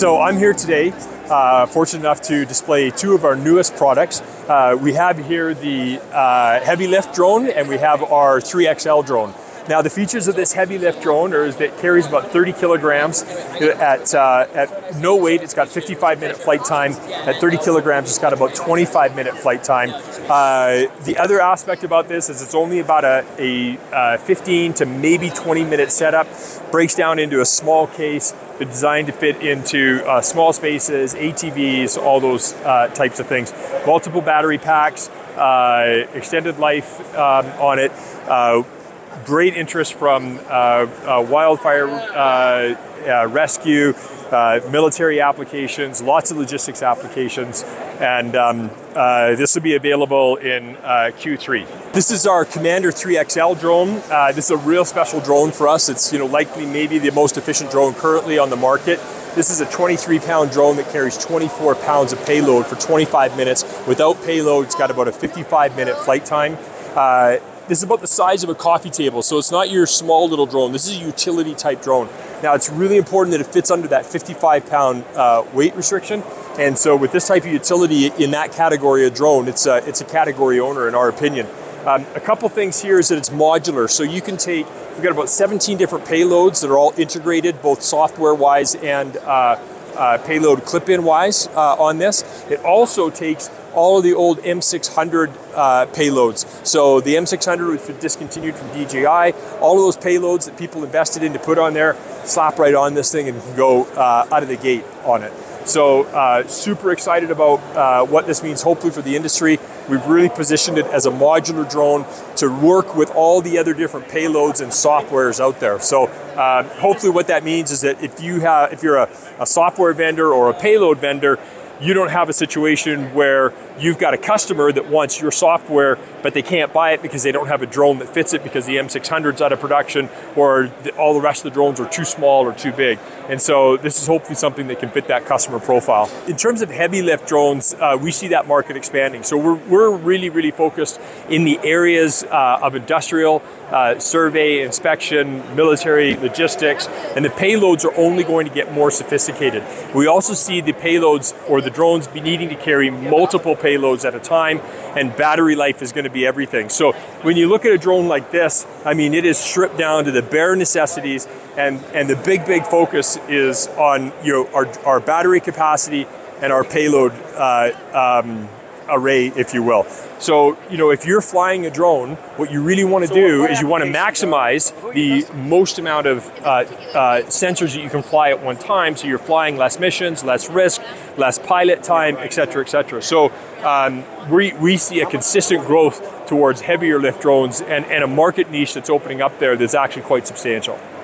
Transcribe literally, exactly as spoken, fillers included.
So I'm here today, uh, fortunate enough to display two of our newest products. Uh, we have here the uh, heavy lift drone, and we have our three X L drone. Now, the features of this heavy lift drone are that it carries about thirty kilograms at, uh, at no weight. It's got fifty-five minute flight time. At thirty kilograms, it's got about twenty-five minute flight time. Uh, the other aspect about this is it's only about a, a uh, fifteen to maybe twenty minute setup. Breaks down into a small case, but designed to fit into uh, small spaces, A T Vs, all those uh, types of things. Multiple battery packs, uh, extended life um, on it. Uh, Great interest from uh, uh, wildfire uh, uh, rescue, uh, military applications, lots of logistics applications, and um, uh, this will be available in uh, Q three. This is our Commander three X L drone. Uh, this is a real special drone for us. It's you know likely maybe the most efficient drone currently on the market. This is a twenty-three pound drone that carries twenty-four pounds of payload for twenty-five minutes. Without payload, it's got about a fifty-five minute flight time. Uh, This is about the size of a coffee table, so it's not your small little drone. This is a utility type drone. Now, it's really important that it fits under that fifty-five pound uh, weight restriction, and so with this type of utility in that category of drone, it's a, it's a category owner in our opinion. Um, a couple things here is that it's modular, so you can take, we've got about seventeen different payloads that are all integrated, both software-wise and uh, uh, payload clip-in wise uh, on this. It also takes all of the old M six hundred uh, payloads. So the M six hundred was discontinued from D J I. All of those payloads that people invested in to put on there, slap right on this thing and can go uh, out of the gate on it. So uh, super excited about uh, what this means hopefully for the industry. We've really positioned it as a modular drone to work with all the other different payloads and softwares out there. So uh, hopefully what that means is that if you have, if you're a, a software vendor or a payload vendor, you don't have a situation where you've got a customer that wants your software, but they can't buy it because they don't have a drone that fits it because the M six hundred's out of production, or the, all the rest of the drones are too small or too big. And so this is hopefully something that can fit that customer profile. In terms of heavy lift drones, uh, we see that market expanding. So we're, we're really, really focused in the areas uh, of industrial, uh, survey, inspection, military, logistics, and the payloads are only going to get more sophisticated. We also see the payloads or the drones be needing to carry multiple payloads at a time, and battery life is going to be everything. So when you look at a drone like this, I mean, it is stripped down to the bare necessities, and, and the big, big focus is on you know our, our battery capacity and our payload uh, um, array, if you will. So, you know, if you're flying a drone, what you really want to do is you want to maximize the most amount of uh, uh, sensors that you can fly at one time, so you're flying less missions, less risk, less pilot time, et cetera, et cetera. So um, we, we see a consistent growth towards heavier lift drones and, and a market niche that's opening up there that's actually quite substantial.